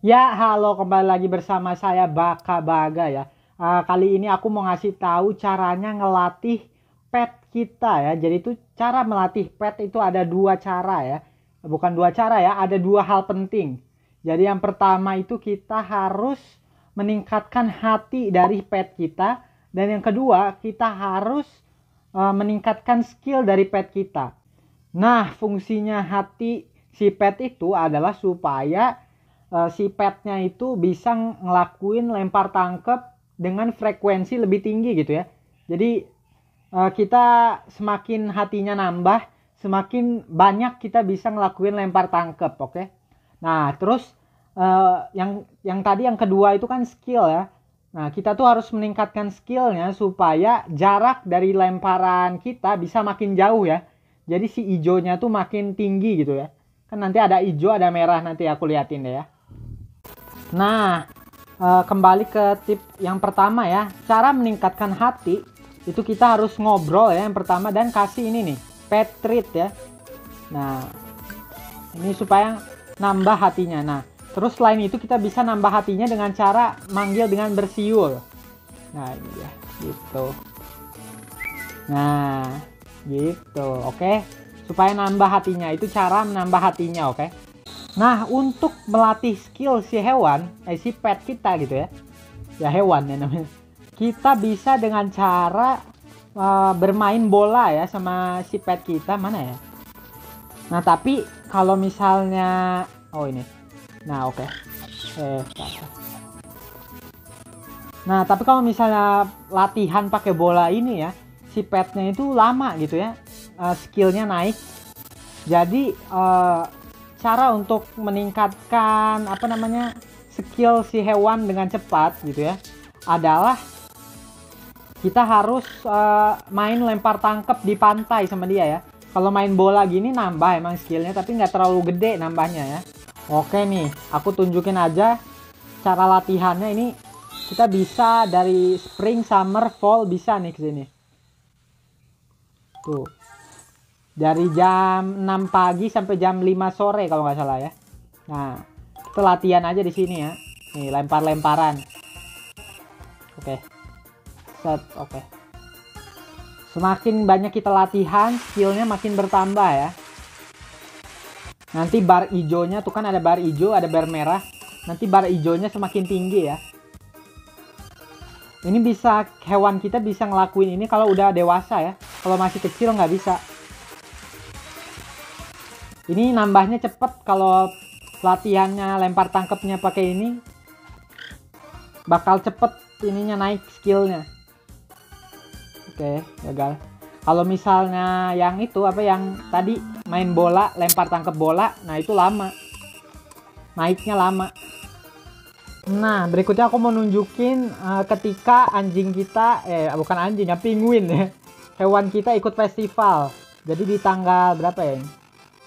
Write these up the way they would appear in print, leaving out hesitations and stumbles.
Ya, halo, kembali lagi bersama saya Baka Baga ya. Kali ini aku mau ngasih tahu caranya ngelatih pet kita ya. Jadi itu cara melatih pet itu ada dua cara ya. Bukan dua cara ya, ada dua hal penting. Jadi yang pertama itu kita harus meningkatkan hati dari pet kita. Dan yang kedua, kita harus meningkatkan skill dari pet kita. Nah, fungsinya hati si pet itu adalah supaya si petnya itu bisa ngelakuin lempar tangkep dengan frekuensi lebih tinggi gitu ya. Jadi kita semakin hatinya nambah, semakin banyak kita bisa ngelakuin lempar tangkep, oke? Nah, terus yang tadi yang kedua itu kan skill ya. Nah, kita tuh harus meningkatkan skillnya supaya jarak dari lemparan kita bisa makin jauh ya. Jadi si hijaunya tuh makin tinggi gitu ya. Kan nanti ada hijau, ada merah, nanti aku liatin deh ya. Nah, kembali ke tip yang pertama ya. Cara meningkatkan hati itu kita harus ngobrol ya yang pertama, dan kasih ini nih, pet treat ya. Nah, ini supaya nambah hatinya. Nah, terus selain itu kita bisa nambah hatinya dengan cara manggil dengan bersiul. Nah, ini ya, gitu. Nah, gitu, oke. Supaya nambah hatinya, itu cara menambah hatinya, oke. Nah, untuk melatih skill si hewan, si pet kita gitu ya. Ya hewan ya namanya. Kita bisa dengan cara bermain bola ya sama si pet kita, mana ya? Nah, tapi kalau misalnya oh ini. Nah, oke. Nah, tapi kalau misalnya latihan pakai bola ini ya, si petnya itu lama gitu ya. Skillnya naik. Jadi cara untuk meningkatkan skill si hewan dengan cepat gitu ya adalah kita harus main lempar tangkep di pantai sama dia ya. Kalau main bola gini nambah emang skillnya, tapi nggak terlalu gede nambahnya ya. Oke nih, aku tunjukin aja cara latihannya. Ini kita bisa dari spring, summer, fall, bisa nih kesini. Tuh. Dari jam 6 pagi sampai jam 5 sore kalau nggak salah ya. Nah, kita latihan aja di sini ya. Nih, lempar-lemparan. Oke. Set, oke. Semakin banyak kita latihan, skillnya makin bertambah ya. Nanti bar hijaunya tuh kan ada bar hijau, ada bar merah. Nanti bar hijaunya semakin tinggi ya. Ini bisa, hewan kita bisa ngelakuin ini kalau udah dewasa ya. Kalau masih kecil nggak bisa. Ini nambahnya cepet kalau latihannya lempar tangkepnya pakai ini. Bakal cepet ininya naik skillnya. Oke, gagal. Kalau misalnya yang itu yang tadi main bola, lempar tangkep bola, nah itu lama. Naiknya lama. Nah, berikutnya aku mau nunjukin ketika anjing kita, bukan anjing ya, penguin ya. Hewan kita ikut festival. Jadi di tanggal berapa ya ini?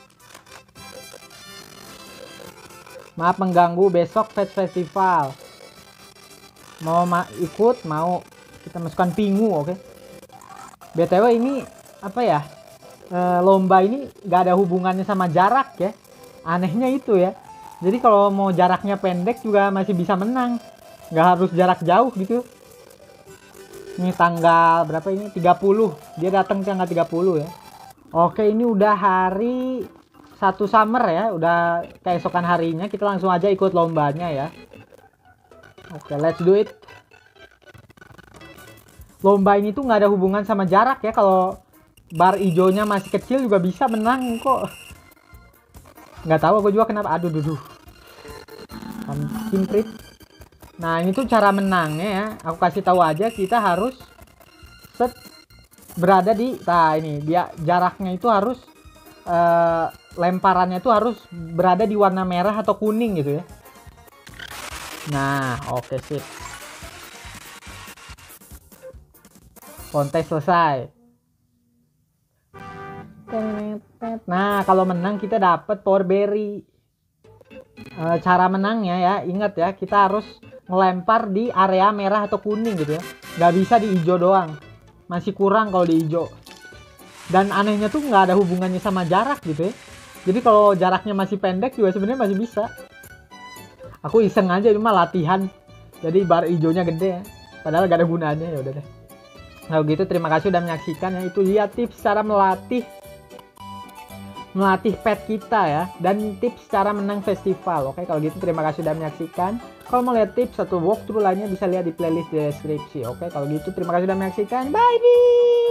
Maaf mengganggu, besok Pet Festival. Mau ikut, mau kita masukkan pingu, oke? BTW ini lomba ini gak ada hubungannya sama jarak ya. Anehnya itu ya. Jadi kalau mau jaraknya pendek juga masih bisa menang. Gak harus jarak jauh gitu. Ini tanggal berapa ini? 30. Dia datang tanggal 30 ya. Oke, ini udah hari 1 summer ya, udah keesokan harinya. Kita langsung aja ikut lombanya ya. Oke, let's do it. Lomba ini tuh nggak ada hubungan sama jarak ya. Kalau bar hijaunya masih kecil juga bisa menang kok. Nggak tahu aku juga kenapa. Aduh, Kimprit. Nah, ini tuh cara menangnya ya. Aku kasih tahu aja, kita harus berada di, nah ini dia jaraknya itu harus lemparannya itu harus berada di warna merah atau kuning gitu ya. Nah, oke, sip. Kontes selesai. Nah, kalau menang kita dapat power berry. Cara menangnya ya, ingat ya, kita harus ngelempar di area merah atau kuning gitu ya. Nggak bisa di hijau doang. Masih kurang kalau di hijau. Dan anehnya tuh nggak ada hubungannya sama jarak gitu ya. Jadi kalau jaraknya masih pendek juga sebenarnya masih bisa. Aku iseng aja cuma latihan. Jadi bar hijaunya gede ya. Padahal gak ada gunanya, ya udah deh. Kalau gitu terima kasih udah menyaksikan ya. Itu dia tips cara melatih pet kita ya, dan tips cara menang festival. Oke, kalau gitu terima kasih sudah menyaksikan. Kalau mau lihat tips atau walkthrough lainnya bisa lihat di playlist di deskripsi. Oke, kalau gitu terima kasih sudah menyaksikan. Bye bye.